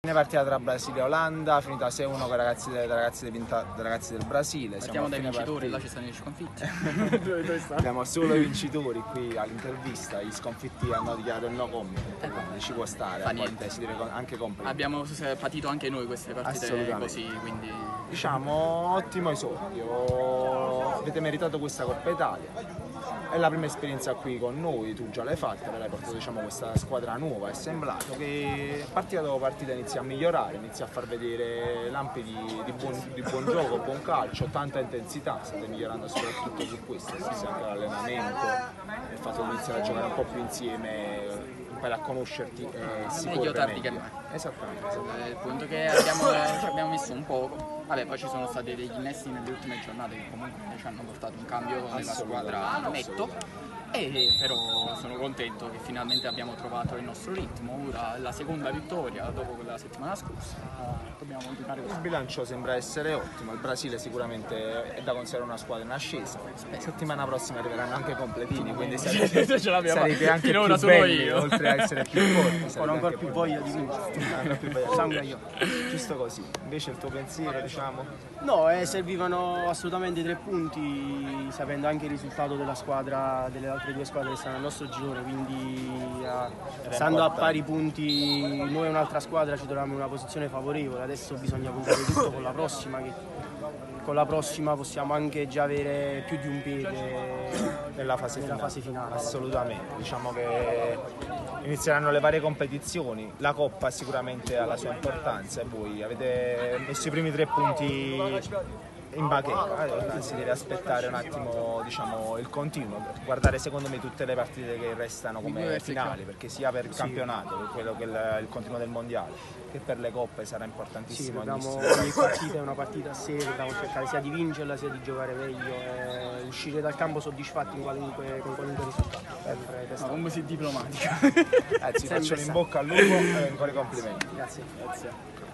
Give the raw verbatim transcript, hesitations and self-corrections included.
Fine partita tra Brasile e Olanda, finita sei a uno con i ragazzi, dei ragazzi, dei, ragazzi del Brasile. Partiamo dai vincitori, là ci stanno gli sconfitti. Abbiamo solo i vincitori qui all'intervista, gli sconfitti hanno dichiarato il no comment, eh, ci può stare, a volte si deve anche comprendere. Abbiamo patito anche noi queste partite così, quindi... Diciamo, ottimo esordio, avete meritato questa Coppa Italia. È la prima esperienza qui con noi, tu già l'hai fatta, però hai portato diciamo, questa squadra nuova, è semblato che partita dopo partita inizia a migliorare, inizia a far vedere lampi di, di, buon, di buon gioco, buon calcio, tanta intensità, state migliorando soprattutto su questo, sì, anche l'allenamento, il fatto di iniziare a giocare un po' più insieme, a conoscerti eh, si meglio tardi che mai. Esattamente, esattamente. Il punto che abbiamo, ci abbiamo messo un poco, vabbè poi ci sono stati degli innesti nelle ultime giornate che comunque ci hanno portato un cambio nella squadra netto, e però sono contento che finalmente abbiamo trovato il nostro ritmo. Ora la seconda vittoria dopo quella settimana scorsa, dobbiamo continuare così. Il bilancio sembra essere ottimo, il Brasile sicuramente è da considerare una squadra in ascesa, la settimana prossima arriveranno anche completini, quindi sarete, sarete anche più belli, io. Oltre a essere più forti, ho ancora più voglia di vincere, sangue io. Giusto così. Invece il tuo pensiero, diciamo? No, eh, servivano assolutamente tre punti, sapendo anche il risultato della squadra, delle altre due squadre che stanno al nostro girone, quindi eh, stando a pari punti noi e un'altra squadra ci troviamo in una posizione favorevole. Adesso bisogna puntare tutto con la prossima, che con la prossima possiamo anche già avere più di un piede nella fase nella finale. Fase finale. Assolutamente, diciamo che inizieranno le varie competizioni, la Coppa sicuramente ha la sua importanza e voi avete messo i primi tre punti in bacheca, allora si deve aspettare un attimo diciamo, il continuo, guardare secondo me tutte le partite che restano come finali, perché sia per il campionato, per quello che è il, il continuo del mondiale, che per le coppe sarà importantissimo. Sì, dobbiamo, ogni partita è una partita a sé, dobbiamo cercare sia di vincerla sia di giocare meglio e uscire dal campo soddisfatti in qualunque, con qualunque risultato. Ma come sei diplomatica. Anzi, faccio in bocca al lupo e ancora i complimenti. Grazie. Grazie.